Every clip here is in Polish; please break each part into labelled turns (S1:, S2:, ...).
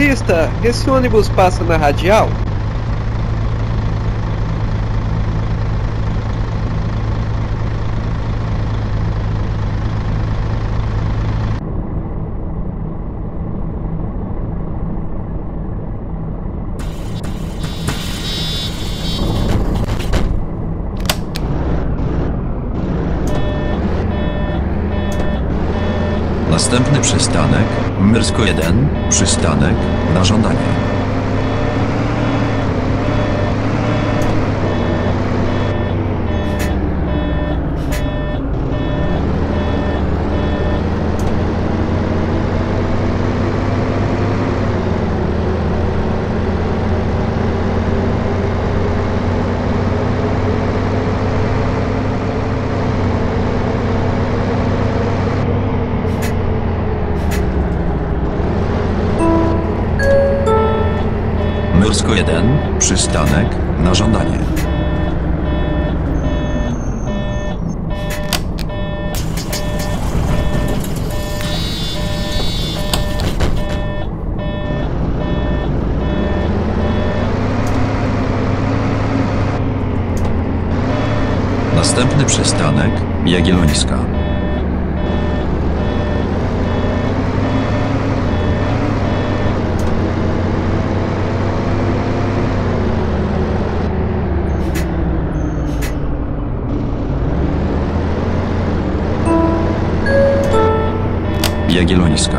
S1: Motorista, esse ônibus passa na radial?
S2: Następny przystanek, Myrsko 1, przystanek, na żądanie. Myrsko 1, przystanek, na żądanie. Następny przystanek, Jagiellońska. Jagiellońska.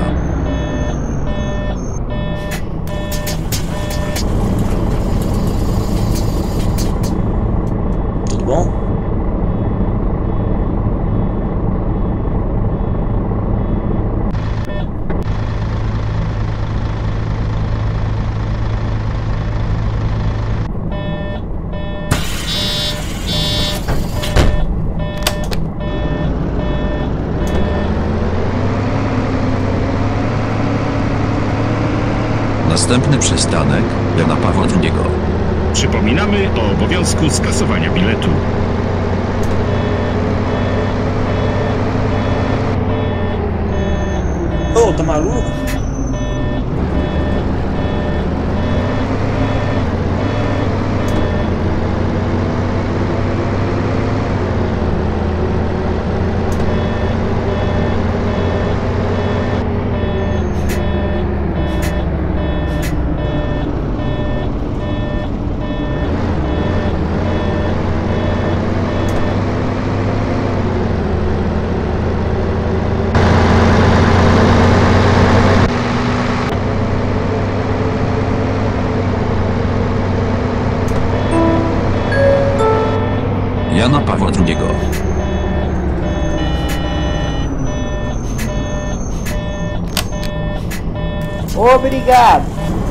S3: Tudo bom?
S2: Następny przystanek, Jana Pawła II.
S4: Przypominamy o obowiązku skasowania biletu.
S3: Ô, tá maluco?
S2: Jana Pawła II.
S5: Obrigado.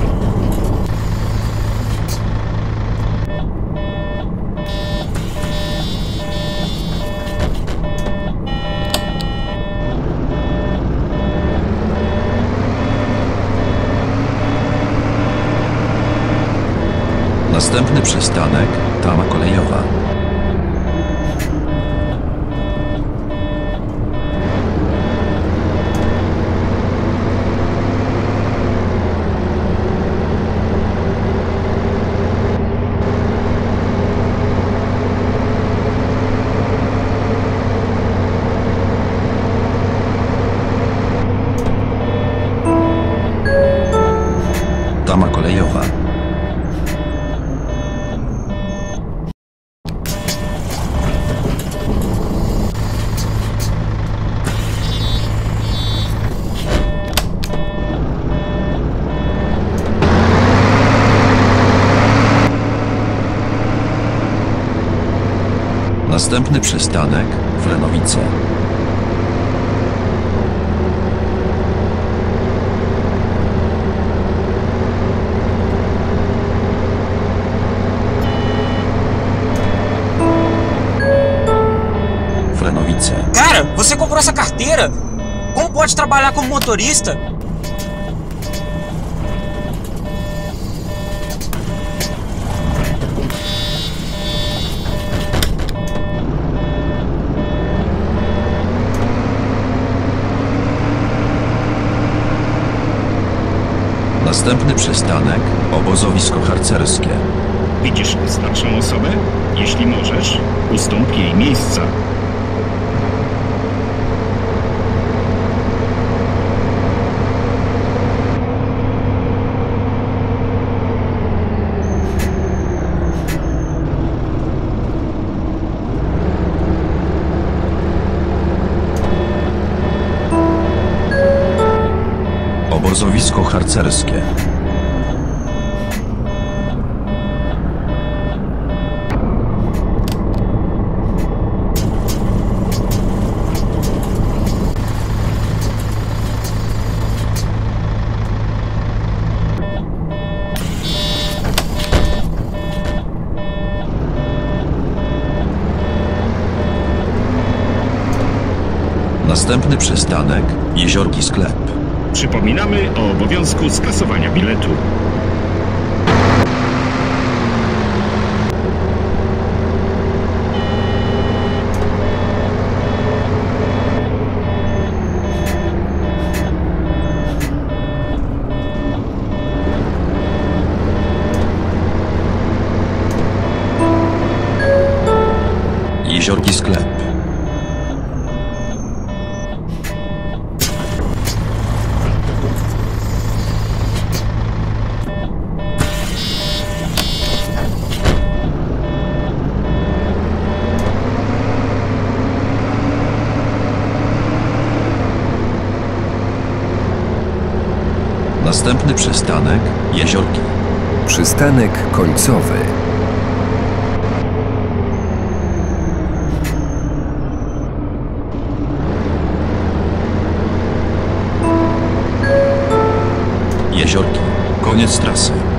S2: Następny przystanek, Tama kolejowa. Tama kolejowa. Następny przystanek, Wlenowice. Wlenowice.
S3: Cara, você comprou essa carteira? Como pode trabalhar como motorista?
S2: Następny przystanek obozowisko harcerskie.
S4: Widzisz starszą osobę? Jeśli możesz, ustąp jej miejsca.
S2: Obozowisko harcerskie. Następny przystanek Jeziorki Sklep.
S4: Przypominamy o obowiązku skasowania biletu.
S2: Jeziorki Sklep. Następny przystanek Jeziorki.
S6: Przystanek końcowy.
S2: Jeziorki. Koniec trasy.